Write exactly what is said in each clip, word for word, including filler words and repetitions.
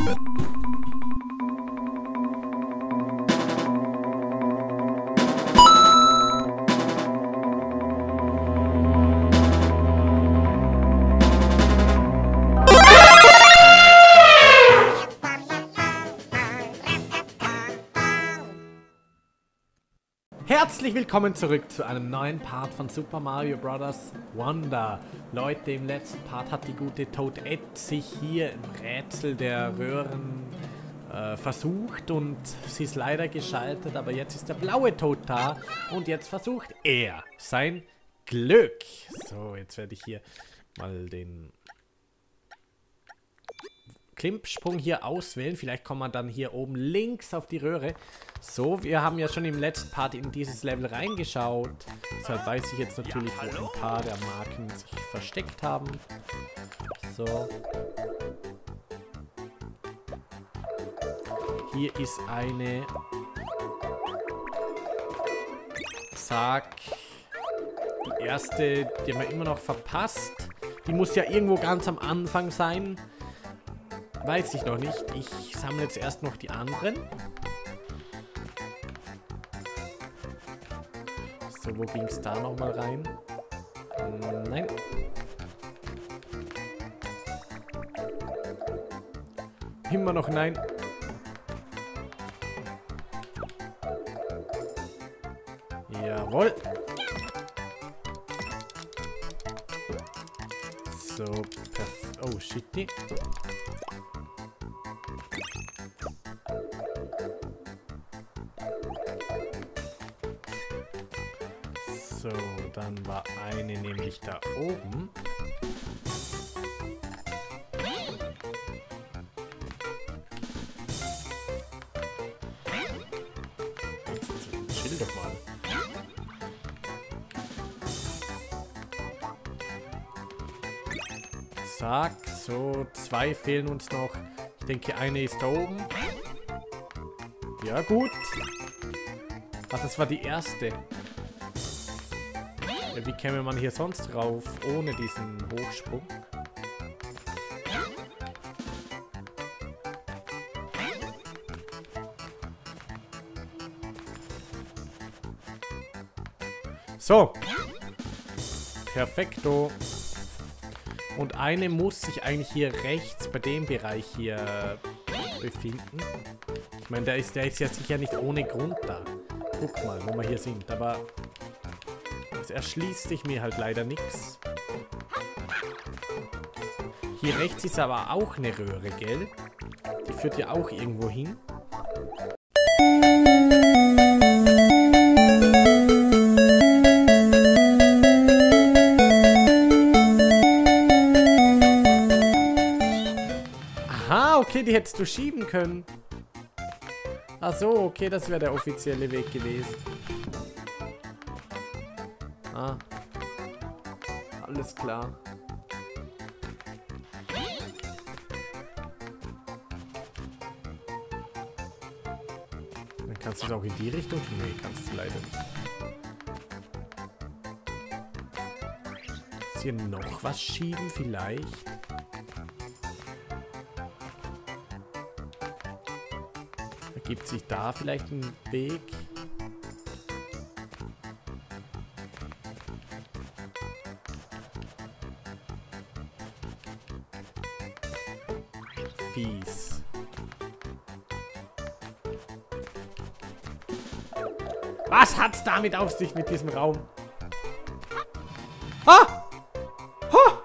Herzlich willkommen zurück zu einem neuen Part von Super Mario Bros. Wonder. Leute, im letzten Part hat die gute Toadette sich hier im Rätsel der Röhren äh, versucht und sie ist leider gescheitert, aber jetzt ist der blaue Toad da und jetzt versucht er sein Glück. So, jetzt werde ich hier mal den Klimmsprung hier auswählen. Vielleicht kommt man dann hier oben links auf die Röhre. So, wir haben ja schon im letzten Part in dieses Level reingeschaut. Deshalb weiß ich jetzt natürlich, ja, wo ein paar der Marken sich versteckt haben. So. Hier ist eine... Sag... Die erste, die haben wir immer noch verpasst. Die muss ja irgendwo ganz am Anfang sein. Weiß ich noch nicht. Ich sammle jetzt erst noch die anderen. So, wo ging es da nochmal rein? Hm, nein. Immer noch nein. Jawohl. So, perfekt. Oh, shit. So, dann war eine nämlich da oben. Jetzt chill doch mal. Zack, so, zwei fehlen uns noch. Ich denke, eine ist da oben. Ja, gut. Ach, das war die erste. Ja, wie käme man hier sonst drauf, ohne diesen Hochsprung? So. Perfekto. Und eine muss sich eigentlich hier rechts bei dem Bereich hier befinden. Ich meine, der ist, der ist ja sicher nicht ohne Grund da. Guck mal, wo wir hier sind. Aber es erschließt sich mir halt leider nichts. Hier rechts ist aber auch eine Röhre, gell? Die führt ja auch irgendwo hin. Aha, okay, die hättest du schieben können. Ach so, okay, das wäre der offizielle Weg gewesen. Ah. Alles klar. Dann kannst du es auch in die Richtung tun. Nee, kannst du leider nicht. Ist hier noch was schieben vielleicht? Ergibt sich da vielleicht ein Weg? Fies. Was hat's damit auf sich mit diesem Raum? Ah! Ha!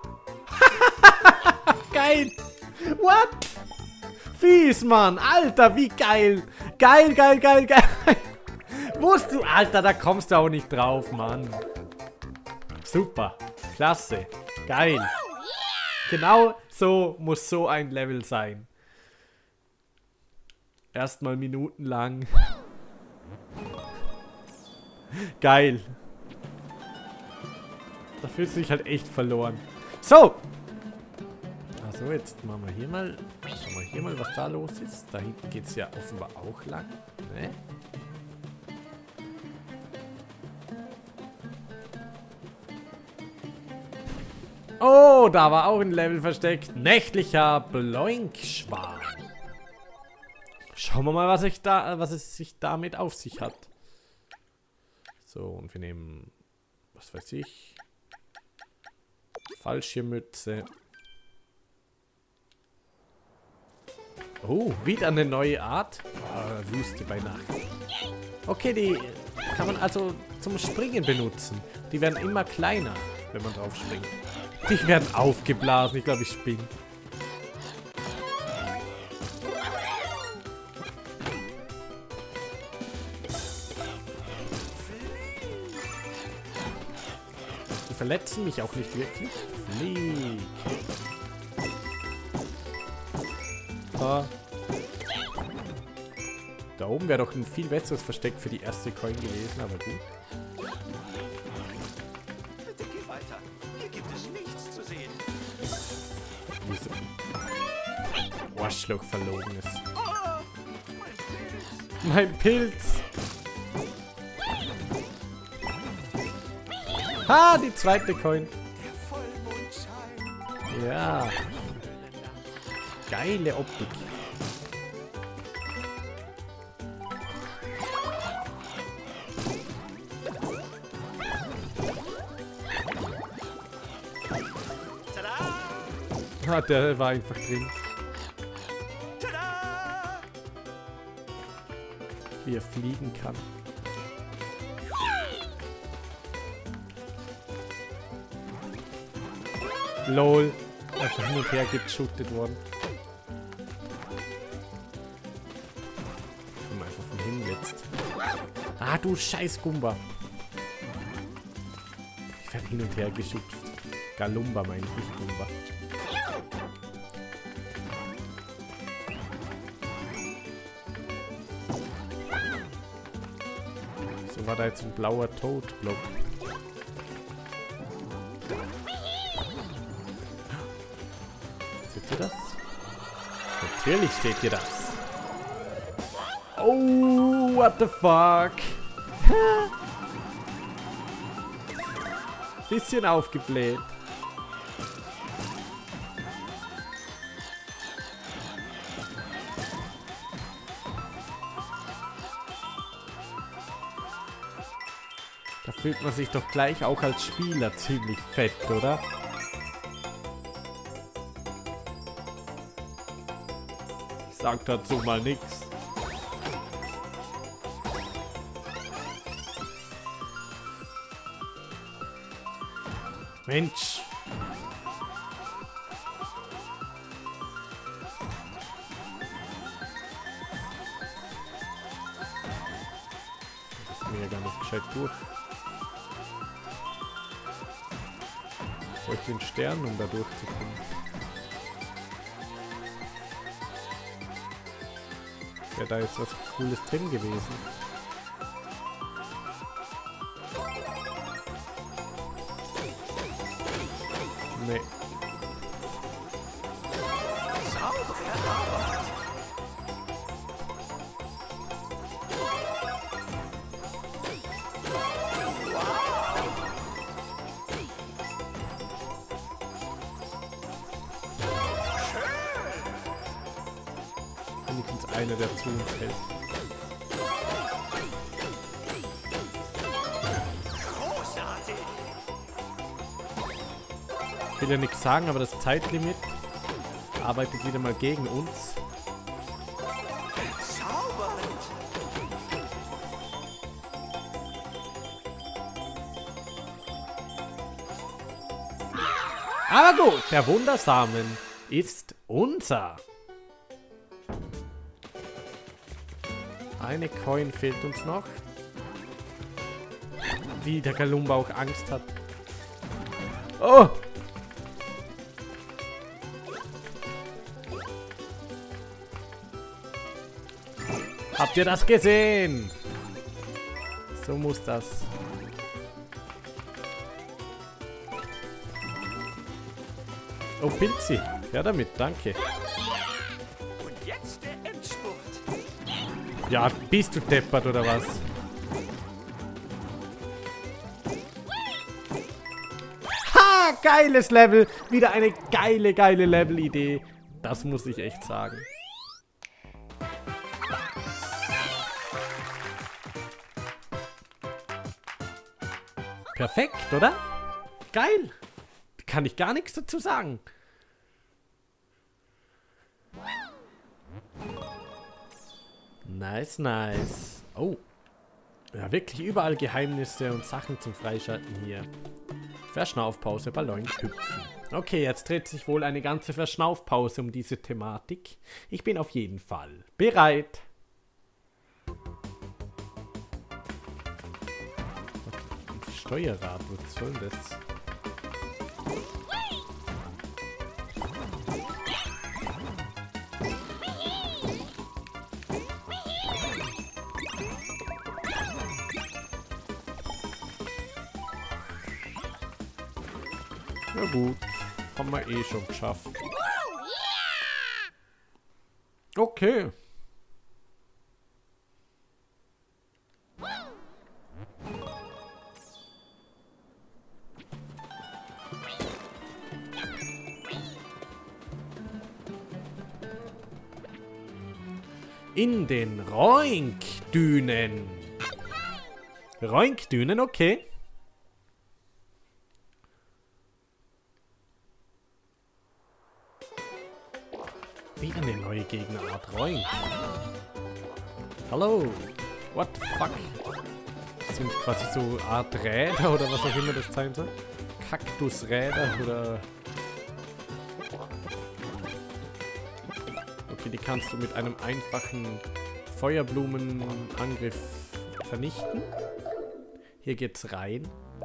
Geil! What? Fies, Mann! Alter, wie geil! Geil, geil, geil, geil! Wusst du, Alter, da kommst du auch nicht drauf, Mann. Super. Klasse. Geil. Genau so muss so ein Level sein. Erstmal minutenlang. Geil. Da fühlst du dich halt echt verloren. So. Also jetzt machen wir hier mal. Schauen wir hier mal, was da los ist. Da hinten geht es ja offenbar auch lang. Ne? Oh, da war auch ein Level versteckt. Nächtlicher Bloinkschwarm. Schauen wir mal, was, ich da, was es sich damit auf sich hat. So, und wir nehmen, was weiß ich, falsche Mütze. Oh, wieder eine neue Art. Oh, Wüste bei Nacht. Okay, die kann man also zum Springen benutzen. Die werden immer kleiner, wenn man drauf springt. Die werden aufgeblasen. Ich glaube, ich spinne. Die verletzen mich auch nicht wirklich. Flieg. Da. Da oben wäre doch ein viel besseres Versteck für die erste Coin gewesen, aber gut. Bitte geh weiter. Hier gibt es nichts zu sehen. Wieso? Arschloch verlogenes. Oh, Mein mein Pilz. Pilz! Ha, die zweite Coin. Der Vollmond scheint. Ja. Geile Optik. Tada! Ah, der war einfach drin. Tada! Wie er fliegen kann. Lol. Einfach hin und her geshootet worden. Komm einfach von hinten jetzt. Ah, du scheiß Gumba. Ich werde hin und her geschubst. Galumba meine ich, nicht Gumba. So war da jetzt ein blauer Toad-Block. Seht ihr das? Natürlich seht ihr das. Oh, what the fuck? Bisschen aufgebläht. Da fühlt man sich doch gleich auch als Spieler ziemlich fett, oder? Ich sag dazu mal nichts. Mensch. Das ist mir ja gar nicht gescheit durch. Soll ich den Stern, um da durchzukommen? Wäre da jetzt was Cooles drin gewesen? Nee. Wenigstens einer, der zu uns hält. Großartig! Ich will ja nichts sagen, aber das Zeitlimit arbeitet wieder mal gegen uns. Bezaubernd! Aber gut, der Wundersamen ist unser. Eine Coin fehlt uns noch. Wie der Galumba auch Angst hat. Oh! Habt ihr das gesehen? So muss das. Oh, Pilzi. Ja, damit, danke. Und jetzt der Endspurt. Ja, bist du deppert oder was? Ha, geiles Level. Wieder eine geile, geile Level-Idee. Das muss ich echt sagen. Perfekt, oder? Geil. Kann ich gar nichts dazu sagen. Nice, nice. Oh. Ja, wirklich überall Geheimnisse und Sachen zum Freischalten hier. Verschnaufpause, Ballon hüpfen. Okay, jetzt dreht sich wohl eine ganze Verschnaufpause um diese Thematik. Ich bin auf jeden Fall bereit. Das Steuerrad, was soll das? Na gut, haben wir eh schon geschafft. Okay. In den Roink-Dünen. Roink-Dünen, okay. Wieder eine neue Gegnerart. Roink. Hallo. What the fuck? Das sind quasi so Art Räder oder was auch immer das sein soll. Kaktusräder oder... Okay, die kannst du mit einem einfachen Feuerblumenangriff vernichten. Hier geht's rein.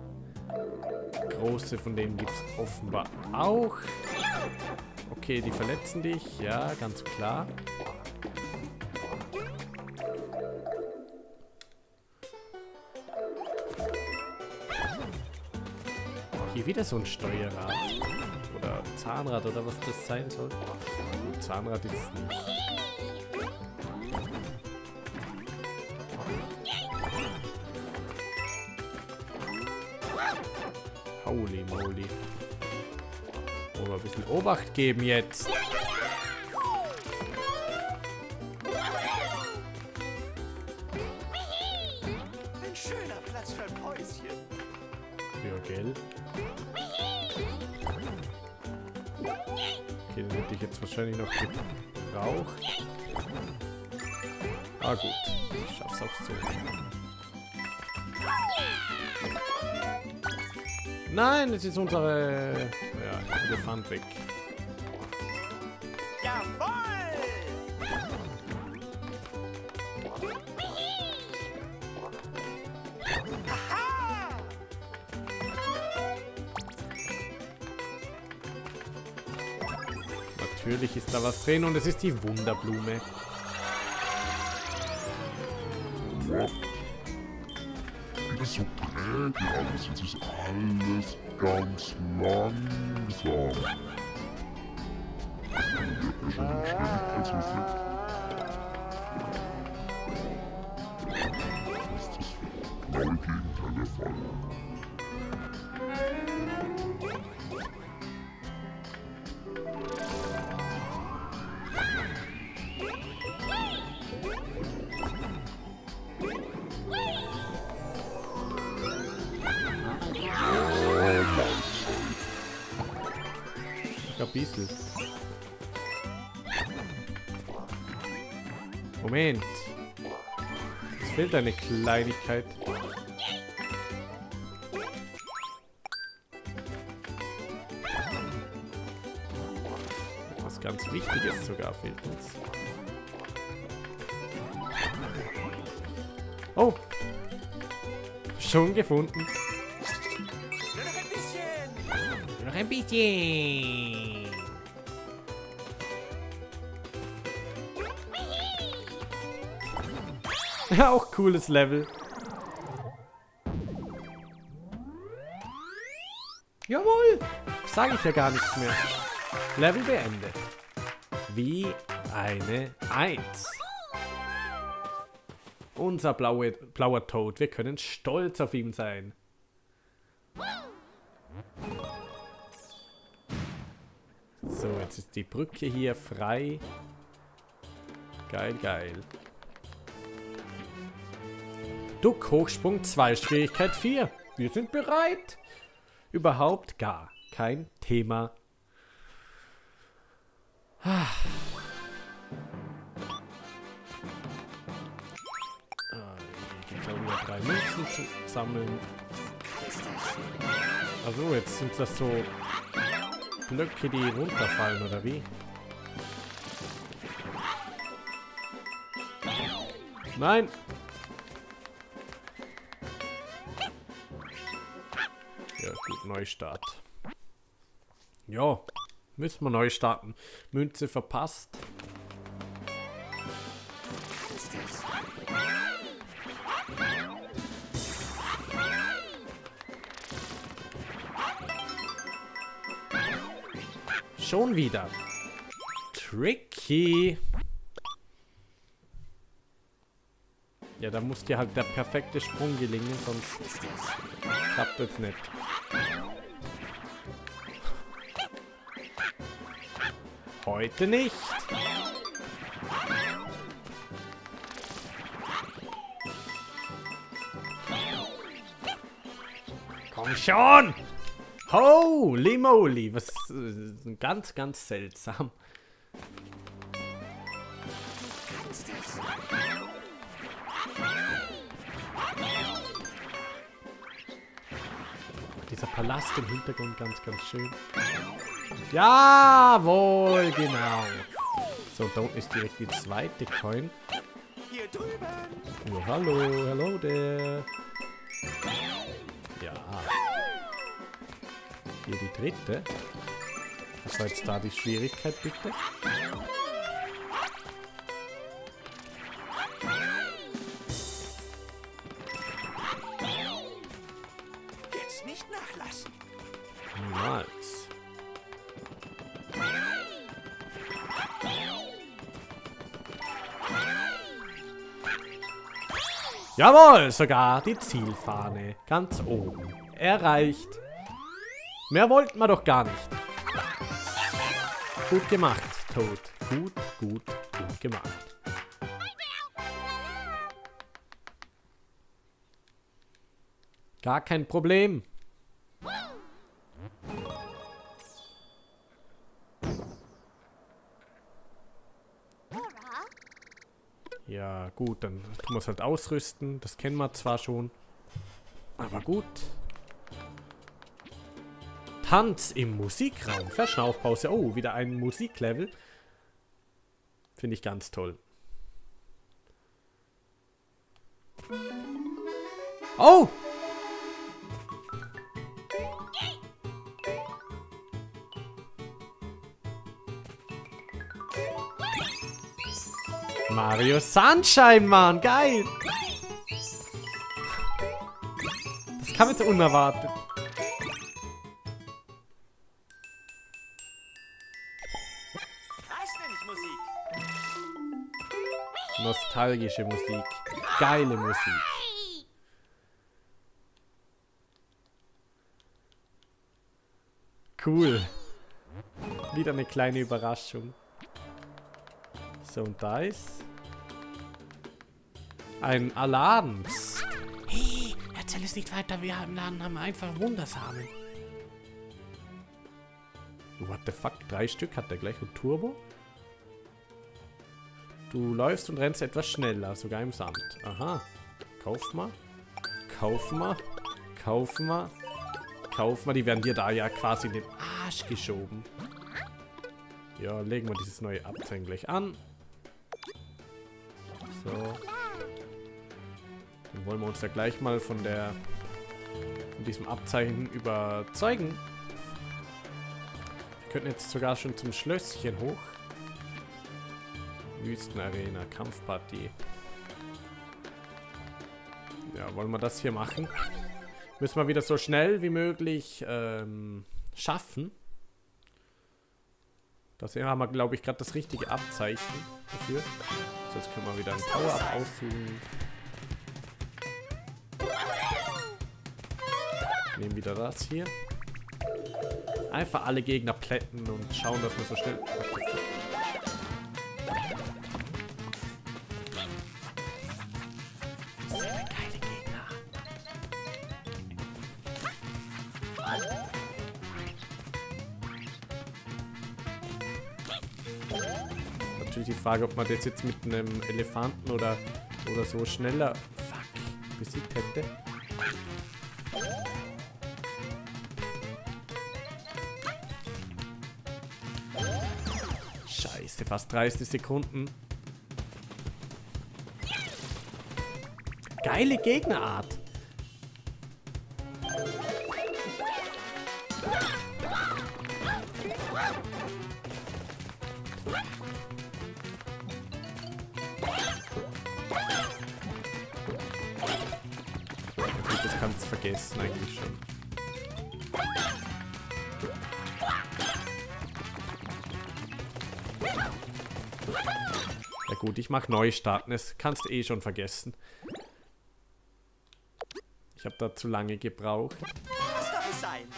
Große von denen gibt es offenbar auch. Okay, die verletzen dich. Ja, ganz klar. Hier wieder so ein Steuerrad. Oder Zahnrad oder was das sein soll. Gut, Zahnrad ist es nicht. Holy moly. Oh, ein bisschen Obacht geben jetzt. Ein schöner Platz für ein Päuschen. Ja, gell? Okay, den hätte ich jetzt wahrscheinlich noch gebraucht. Ah gut, ich schaff's auch so. Nein, jetzt ist unsere ja, Elefant weg. Jawohl! Aha! Natürlich ist da was drin und es ist die Wunderblume. Wieder so träge alles, jetzt ist alles ganz langsam. Ja, schon den Geschwindigkeitseffekt. Das ist das genaue Gegenteil der Fall. Ein bisschen. Moment. Es fehlt eine Kleinigkeit. Was ganz Wichtiges sogar fehlt uns. Oh! Schon gefunden. Nur noch ein bisschen. Noch ein bisschen. Ja, auch cooles Level. Jawohl! Sage ich ja gar nichts mehr. Level beendet. Wie eine Eins. Unser blaue, blauer Toad. Wir können stolz auf ihn sein. So, jetzt ist die Brücke hier frei. Geil, geil. Duck, Hochsprung zwei, Schwierigkeit vier. Wir sind bereit. Überhaupt gar kein Thema. Ah. Jetzt haben wir drei Münzen zu sammeln. Also jetzt sind das so Blöcke, die runterfallen, oder wie? Nein! Ja, gut, Neustart. Ja, müssen wir neu starten. Münze verpasst. Schon wieder. Tricky. Ja, da muss dir halt der perfekte Sprung gelingen, sonst klappt das nicht. Heute nicht. Komm schon! Holy moly! Was äh, ganz, ganz seltsam. Dieser Palast im Hintergrund ganz, ganz schön. Jawohl, genau. So, da unten ist direkt die zweite Coin. Hier drüben. Oh, hallo, hello there. Ja. Hier die dritte. Was war jetzt da die Schwierigkeit, bitte? Jetzt nicht nachlassen. Niemals. Jawohl, sogar die Zielfahne ganz oben erreicht. Mehr wollten wir doch gar nicht. Gut gemacht, Toad. Gut, gut, gut gemacht. Gar kein Problem. Ja, gut, dann tun wir es halt ausrüsten. Das kennen wir zwar schon. Aber gut. Tanz im Musikraum. Verschnaufpause. Oh, wieder ein Musiklevel. Finde ich ganz toll. Oh! Mario Sunshine, Mann. Geil. Das kam jetzt unerwartet. Das nenne ich Musik. Nostalgische Musik. Geile Musik. Cool. Wieder eine kleine Überraschung. So, und da ist ein Alarm. Psst. Hey, erzähl es nicht weiter. Wir im Laden haben einfach Wundersamen. What the fuck? Drei Stück hat der gleich und Turbo? Du läufst und rennst etwas schneller, sogar im Sand. Aha. Kauf mal. Kauf mal. Kauf mal. Kauf mal. Die werden dir da ja quasi in den Arsch geschoben. Ja, legen wir dieses neue Abzeichen gleich an. So. Dann wollen wir uns ja gleich mal von der von diesem Abzeichen überzeugen. Wir könnten jetzt sogar schon zum Schlösschen hoch. Wüstenarena, Kampfpartie. Ja, wollen wir das hier machen? Müssen wir wieder so schnell wie möglich ähm, schaffen. Das hier haben wir, glaube ich, gerade das richtige Abzeichen dafür. So, jetzt können wir wieder ein Power-Up aussuchen. Nehmen wieder das hier. Einfach alle Gegner plätten und schauen, dass wir so schnell... Das sind geile Gegner. natürlich die Frage, ob man das jetzt mit einem Elefanten oder, oder so schneller fuck, besiegt hätte. Scheiße, fast dreißig Sekunden. Geile Gegnerart. Das kannst du vergessen eigentlich schon. Ja gut, ich mach neu starten. Das kannst du eh schon vergessen. Ich habe da zu lange gebraucht. Was darf es sein?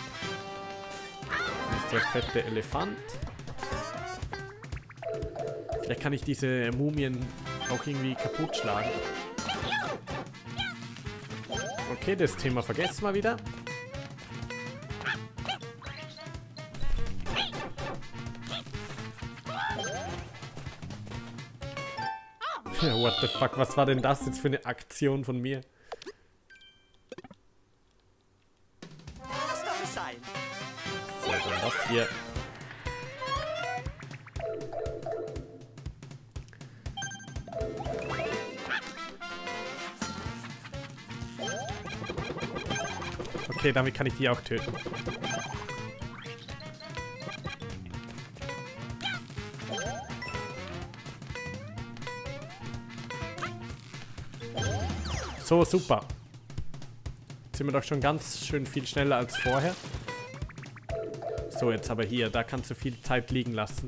Das ist der fette Elefant. Vielleicht kann ich diese Mumien auch irgendwie kaputt schlagen. Okay, das Thema vergessen wir wieder. Ja, what the fuck, was war denn das jetzt für eine Aktion von mir? Was darf es sein? So, dann das hier. Okay, damit kann ich die auch töten. So, super. Jetzt sind wir doch schon ganz schön viel schneller als vorher. So, jetzt aber hier, da kannst du viel Zeit liegen lassen.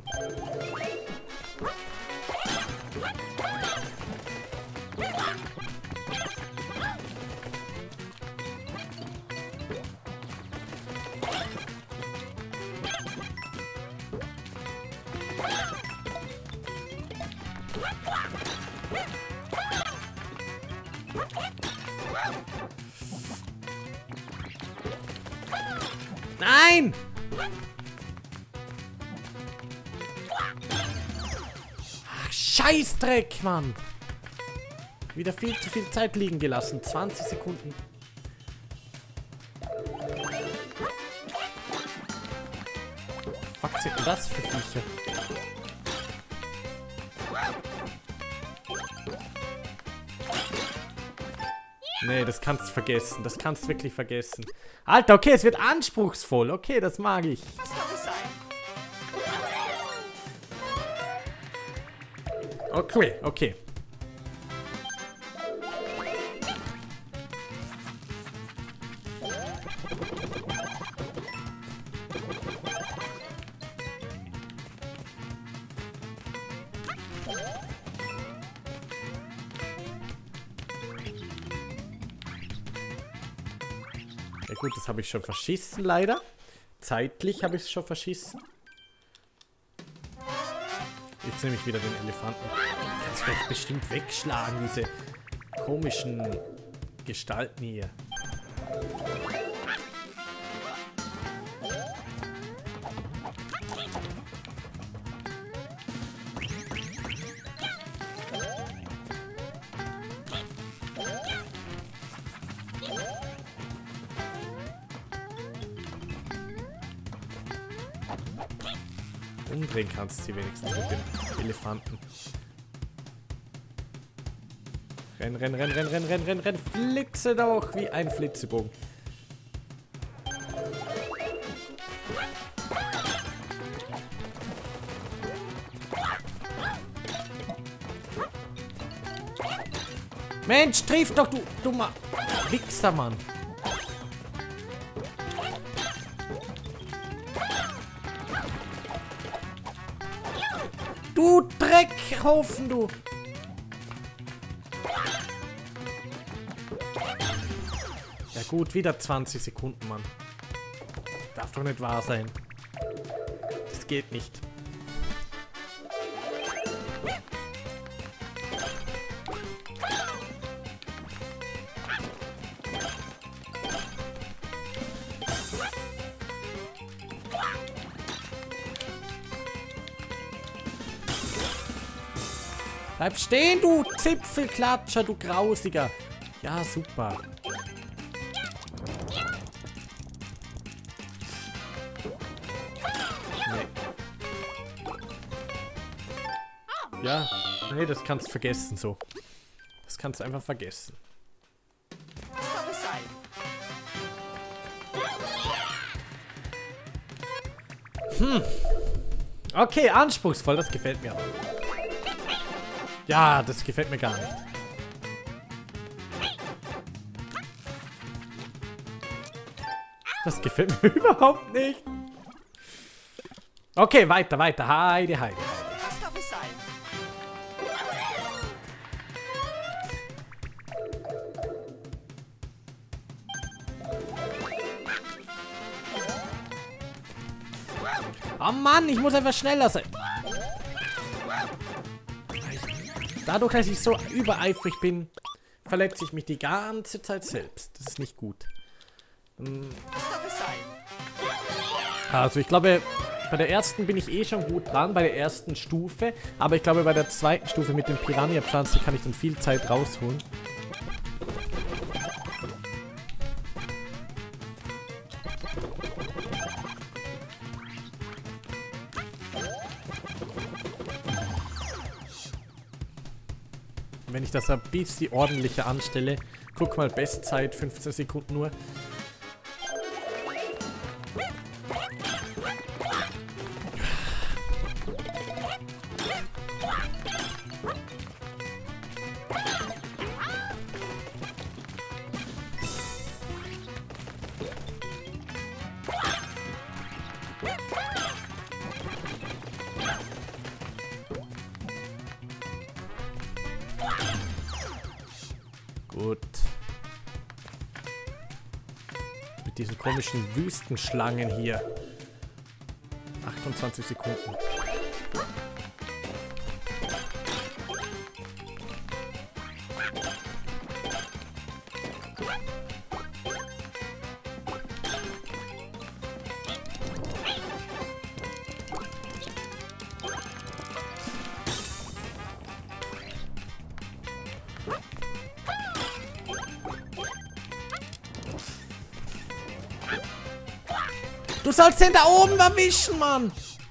Nein! Ach, Scheißdreck, Mann! Wieder viel zu viel Zeit liegen gelassen. zwanzig Sekunden. Was sind denn das für Viecher? Nee, das kannst du vergessen. Das kannst du wirklich vergessen. Alter, okay, es wird anspruchsvoll. Okay, das mag ich. Was darf es sein? Okay, okay. Ja gut, das habe ich schon verschissen, leider. Zeitlich habe ich es schon verschissen. Jetzt nehme ich wieder den Elefanten. Kannst du doch bestimmt wegschlagen, diese komischen Gestalten hier. Umdrehen kannst du sie wenigstens mit dem Elefanten. Renn, renn, renn, renn, renn, renn, renn, renn. Flixe doch wie ein Flitzebogen. Mensch, triff doch, du dummer Wichser, Mann. Du Dreckhaufen, du! Ja gut, wieder zwanzig Sekunden, Mann. Darf doch nicht wahr sein. Das geht nicht. Bleib stehen, du Zipfelklatscher, du Grausiger. Ja, super. Nee. Ja, nee, das kannst du vergessen so. Das kannst du einfach vergessen. Was darf es sein? Hm. Okay, anspruchsvoll, das gefällt mir. Ja, das gefällt mir gar nicht. Das gefällt mir überhaupt nicht. Okay, weiter, weiter. Heide, heide. Was darf es sein? Oh Mann, ich muss einfach schneller sein. Dadurch, dass ich so übereifrig bin, verletze ich mich die ganze Zeit selbst. Das ist nicht gut. Hm. Was darf es sein? Also ich glaube, bei der ersten bin ich eh schon gut dran, bei der ersten Stufe. Aber ich glaube, bei der zweiten Stufe mit den Piranha-Pflanzen kann ich dann viel Zeit rausholen. Wenn ich das ein bisschen ordentlicher anstelle. Guck mal, Bestzeit, fünfzehn Sekunden nur. Gut. Mit diesen komischen Wüstenschlangen hier. achtundzwanzig Sekunden. Du sollst den da oben erwischen, Mann!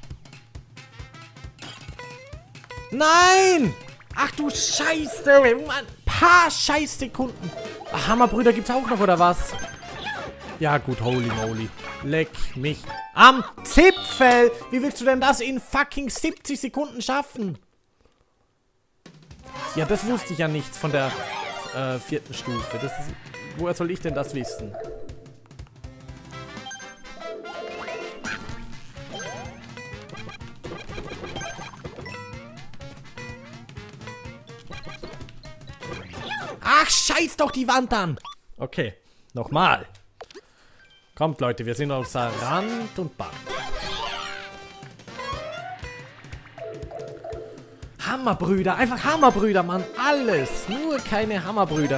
Nein! Ach du Scheiße! Mann, paar Scheißsekunden! Ach, Hammerbrüder gibt's auch noch, oder was? Ja gut, holy moly. Leck mich am Zipfel! Wie willst du denn das in fucking siebzig Sekunden schaffen? Ja, das wusste ich ja nicht von der äh, vierten Stufe. Das ist, woher soll ich denn das wissen? Ach, scheiß doch die Wand an! Okay, nochmal. Kommt, Leute, wir sind außer Rand und Band. Hammerbrüder, einfach Hammerbrüder, Mann. Alles, nur keine Hammerbrüder.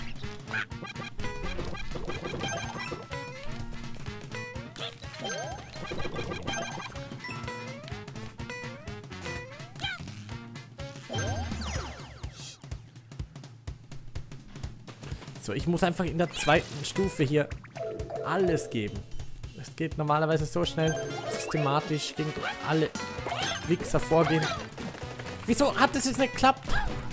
So, ich muss einfach in der zweiten Stufe hier alles geben. Es geht normalerweise so schnell, systematisch gegen alle Wichser vorgehen. Wieso hat das jetzt nicht geklappt?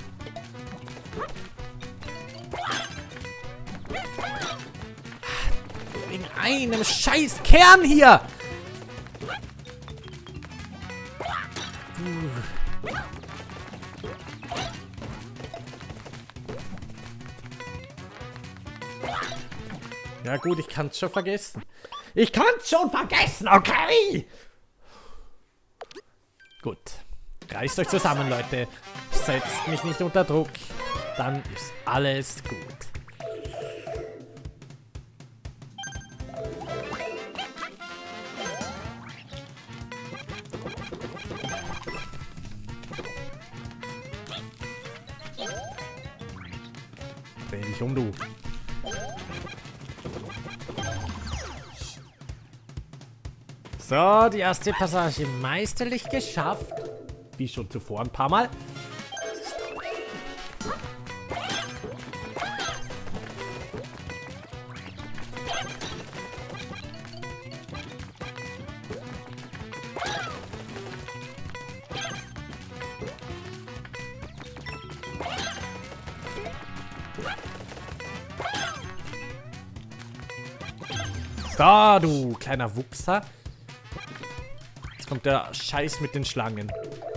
In einem scheiß Kern hier! Ja gut, ich kann's schon vergessen. Ich kann's schon vergessen, okay? Gut. Reißt euch zusammen, Leute. Setzt mich nicht unter Druck. Dann ist alles gut. Dreh dich um, du. So, die erste Passage meisterlich geschafft. Wie schon zuvor ein paar Mal. Das ist So, du kleiner Wupser. Jetzt kommt der Scheiß mit den Schlangen.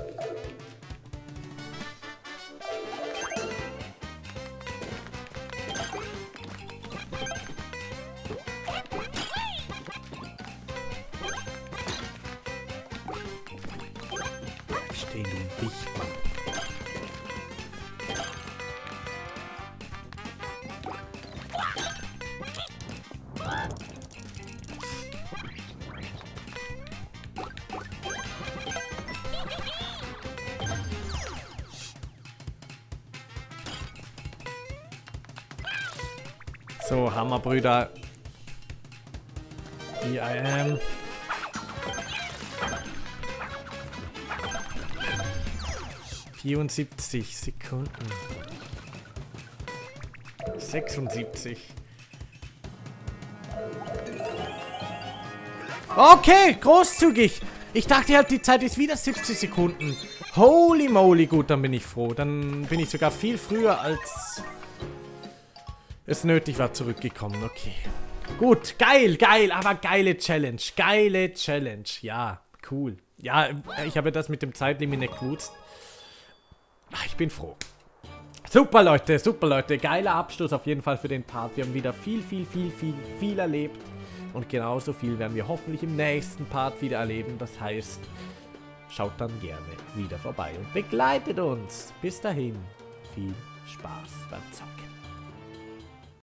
Stehen, du Wichtmann. So, Hammerbrüder. Here I am. vierundsiebzig Sekunden. sechsundsiebzig. Okay, großzügig. Ich dachte halt, die Zeit ist wieder siebzig Sekunden. Holy moly, gut, dann bin ich froh. Dann bin ich sogar viel früher, als es nötig war, zurückgekommen. Okay. Gut, geil, geil, aber geile Challenge. Geile Challenge. Ja, cool. Ja, ich habe das mit dem Zeitlimit nicht gewusst. Ich bin froh. Super, Leute, super, Leute. Geiler Abschluss auf jeden Fall für den Part. Wir haben wieder viel, viel, viel, viel, viel erlebt. Und genauso viel werden wir hoffentlich im nächsten Part wieder erleben. Das heißt, schaut dann gerne wieder vorbei und begleitet uns. Bis dahin, viel Spaß beim Zocken.